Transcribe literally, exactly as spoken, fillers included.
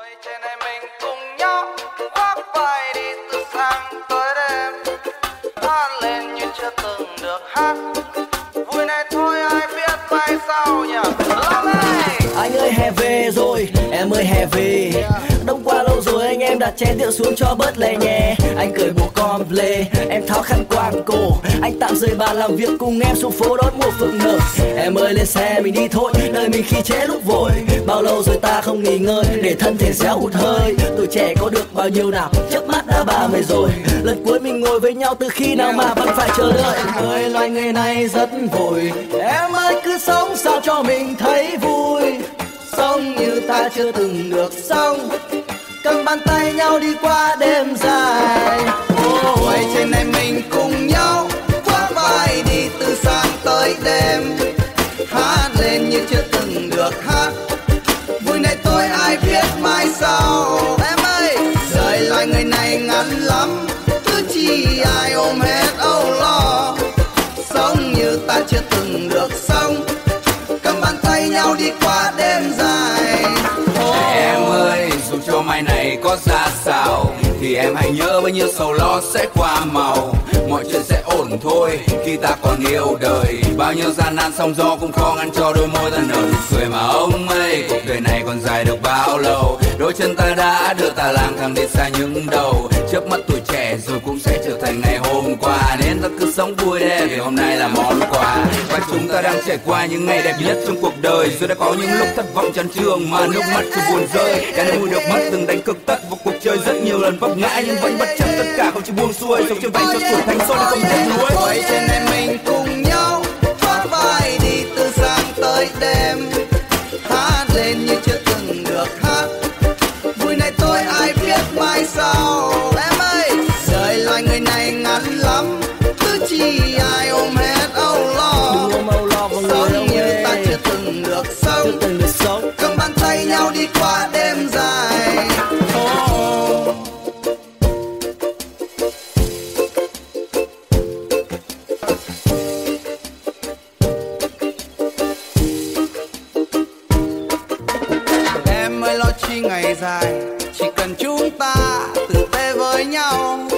Trên này mình cùng nhau khoác vai đi từ sáng tới đêm, hát lên như chưa từng được hát. Vui này thôi ai biết mai sau nhỉ. Lắm này. Anh ơi hè về rồi, em ơi hè về. Đông qua lâu rồi anh em đặt chén rượu xuống cho bớt lè nhẹ. Anh cởi bộ comple, em tháo khăn quàng cổ. Anh tạm rời bàn làm việc cùng em xuống phố đón mùa phượng nở. Em ơi lên xe mình đi thôi, đời mình khi trễ lúc vội. Bao lâu rồi ta không nghỉ ngơi, để thân thể réo hụt hơi. Tuổi trẻ có được bao nhiêu nào, chớp mắt đã ba mươi rồi. Lần cuối mình ngồi với nhau từ khi nào mà vẫn phải chờ đợi. Ơi loài người này rất vội, em ơi cứ sống sao cho mình thấy vui. Sống như ta chưa từng được sống, cầm bàn tay nhau đi qua đêm dài. Quay trên này mình cùng nhau khoác vai đi từ sáng tới đêm, hát lên như chưa từng được hát. Vui này thôi ai biết mai sau. Em ơi đời loài người này ngắn lắm, cứ chi ai ôm hết âu lo. Sống như ta chưa từng được sống, cầm bàn tay nhau đi qua đêm dài. Oh. Em ơi dù cho mai này có ra sao thì em hãy nhớ bao nhiêu sầu lo sẽ qua màu. Mọi chuyện sẽ ổn thôi khi ta còn yêu đời. Bao nhiêu gian nan sóng gió cũng khó ngăn cho đôi môi ta nở nụ cười mà ông ơi. Cuộc đời này còn dài được bao lâu, đôi chân ta đã đưa ta lang thang đi xa những đầu. Trước mắt tuổi trẻ rồi cũng sẽ trở thành ngày hôm qua, nên ta cứ sống vui đê vì hôm nay là món quà. Và chúng ta đang trải qua những ngày đẹp nhất trong cuộc đời, rồi đã có những lúc thất vọng chán chường mà nước mắt cứ buồn rơi. Đã vui được mất từng đánh cực tất vào cuộc chơi, rất nhiều lần vấp ngã nhưng vẫn bất chấp tất cả không chịu buông xuôi. Sống trên vai cho tuổi thanh xuân không tiếc nuối. Quay trên này mình cùng nhau khoác vai đi từ sáng tới đêm, hát lên như chưa từng được hát. Vui này thôi ai biết mai sau. Em ơi đời loài người này ngắn lắm, cứ chi ai ôm hết âu lo. Sống như ta chưa từng được sống, cầm bàn tay nhau đi qua đêm dài. Oh. Em ơi lo chi ngày dài, chỉ cần chúng ta tử tế với nhau.